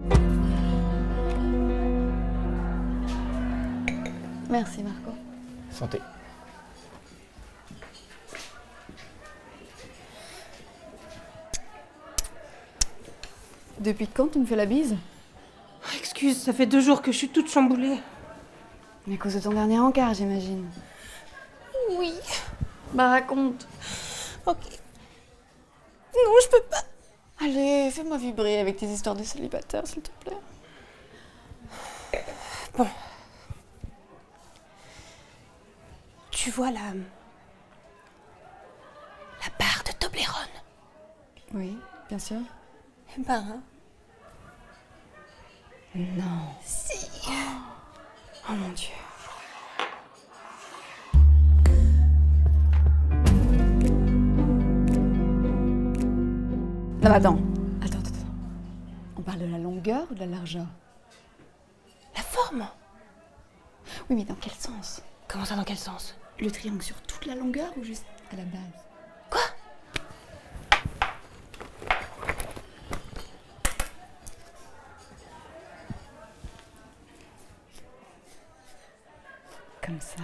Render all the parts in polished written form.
Merci Marco. Santé. Depuis quand tu me fais la bise? Excuse, ça fait 2 jours que je suis toute chamboulée. À cause de ton dernier encart, j'imagine. Oui. Bah raconte. Ok. Non, je peux pas. Allez, fais-moi vibrer avec tes histoires de célibataire, s'il te plaît. Bon. Tu vois la barre de Toblerone? Oui, bien sûr. Eh ben... Non. Si. Oh mon Dieu. Non, attends. Attends. On parle de la longueur ou de la largeur? La forme? Oui, mais dans quel sens? Comment ça, dans quel sens? Le triangle sur toute la longueur ou juste à la base? Quoi? Comme ça.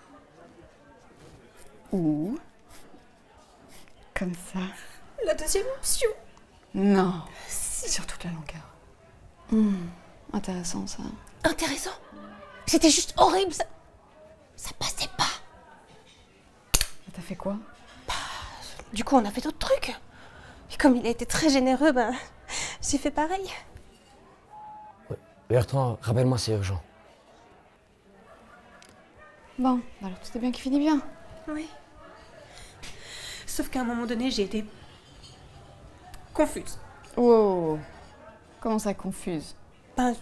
Ou comme ça. La deuxième option. Non. Sur toute la longueur. Intéressant ça. Intéressant. C'était juste horrible, ça passait pas. T'as fait quoi? Du coup, on a fait d'autres trucs. Et comme il a été très généreux, ben, j'ai fait pareil. Ouais. Bertrand, rappelle-moi, c'est urgent. Bon, alors tout est bien qui finit bien. Oui. Sauf qu'à un moment donné, j'ai été confuse. Wow. Comment ça confuse? Ben,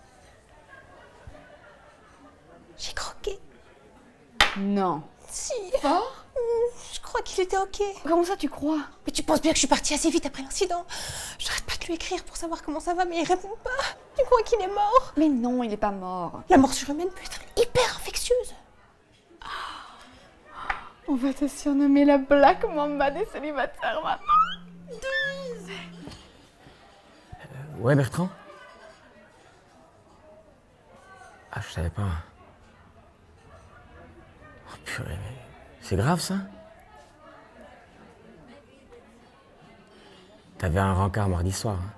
j'ai croqué. Non. Si. Fort? Je crois qu'il était ok. Comment ça tu crois? Mais tu penses bien que je suis partie assez vite après l'incident. J'arrête pas de lui écrire pour savoir comment ça va, mais il répond pas. Tu crois qu'il est mort? Mais non, il est pas mort. La morsure humaine peut être hyper infectieuse. On va te surnommer la Black Mamba des célibataires maintenant. Ouais, Bertrand? Ah, je savais pas. Oh, purée, mais c'est grave, ça? T'avais un rencard mardi soir, hein?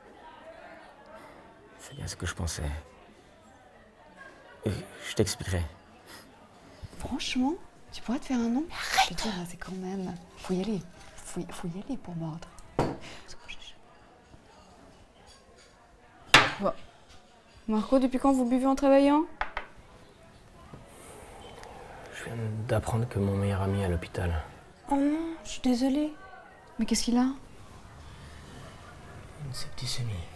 C'est bien ce que je pensais. Je t'expliquerai. Franchement, tu pourrais te faire un nom? Arrête! Je te dis, là, c'est quand même... Faut y aller. Faut y aller pour mordre. Bon. Marco, depuis quand vous buvez en travaillant? Je viens d'apprendre que mon meilleur ami est à l'hôpital. Oh non, je suis désolée. Mais qu'est-ce qu'il a? Une septicémie.